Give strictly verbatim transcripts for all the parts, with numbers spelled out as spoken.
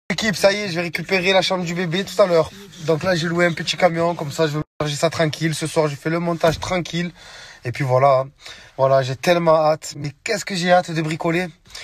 Équipe, ça y est, je vais récupérer la chambre du bébé tout à l'heure. Donc là, j'ai loué un petit camion, comme ça, je vais charger ça tranquille. Ce soir, je fais le montage tranquille. Et puis voilà, voilà, j'ai tellement hâte. Mais qu'est-ce que j'ai hâte de bricoler.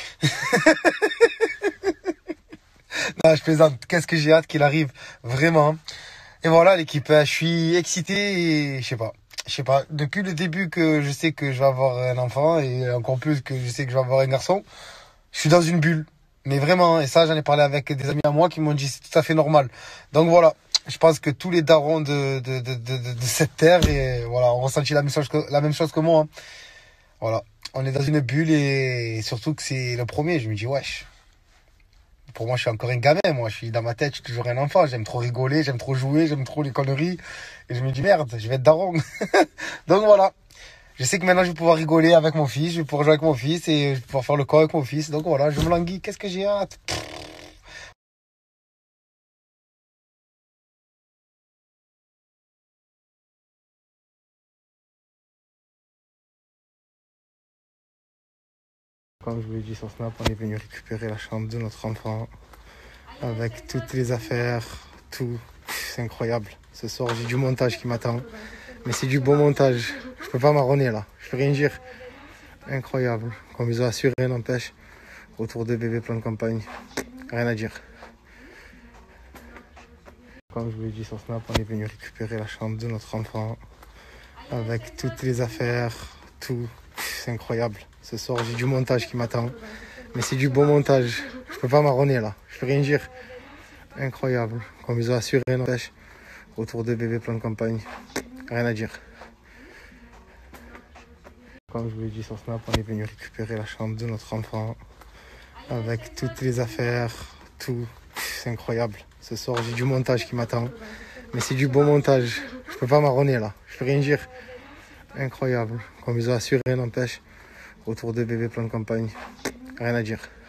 Non, je plaisante. Qu'est-ce que j'ai hâte qu'il arrive, vraiment. Et voilà, l'équipe, je suis excité et je sais pas. Je sais pas, depuis le début que je sais que je vais avoir un enfant et encore plus que je sais que je vais avoir un garçon, je suis dans une bulle. Mais vraiment, et ça, j'en ai parlé avec des amis à moi qui m'ont dit c'est tout à fait normal. Donc voilà, je pense que tous les darons de, de, de, de, de cette terre et voilà, ont ressenti la même chose que, la même chose que moi. Hein. Voilà, on est dans une bulle et surtout que c'est le premier. Je me dis wesh. Pour moi, je suis encore un gamin. Moi, je suis dans ma tête, je suis toujours un enfant. J'aime trop rigoler, j'aime trop jouer, j'aime trop les conneries. Et je me dis merde, je vais être daron. Donc voilà. Je sais que maintenant je vais pouvoir rigoler avec mon fils, je vais pouvoir jouer avec mon fils et je vais pouvoir faire le corps avec mon fils. Donc voilà, je me languis. Qu'est-ce que j'ai hâte. Comme je vous l'ai dit sur Snap, on est venu récupérer la chambre de notre enfant avec toutes les affaires, tout. C'est incroyable. Ce soir, j'ai du montage qui m'attend. Mais c'est du bon montage. Je peux pas m'arronner là. Je peux rien dire. Incroyable. Comme ils ont assuré, n'empêche. Retour de bébé plein de campagne. Rien à dire. Comme je vous l'ai dit sur Snap, on est venu récupérer la chambre de notre enfant avec toutes les affaires, tout. C'est incroyable. Ce soir, j'ai du montage qui m'attend. Mais c'est du bon montage. Je peux pas m'arronner là. Je peux rien dire. Incroyable. Comme ils ont assuré, n'empêche. Retour de bébé plein de campagne. Rien à dire. Comme je vous l'ai dit sur Snap, on est venu récupérer la chambre de notre enfant avec toutes les affaires, tout. C'est incroyable. Ce soir, j'ai du montage qui m'attend. Mais c'est du bon montage. Je peux pas m'arronner là. Je peux rien dire. Incroyable. Comme ils ont assuré, n'empêche. Retour de bébé plein de campagne. Rien à dire.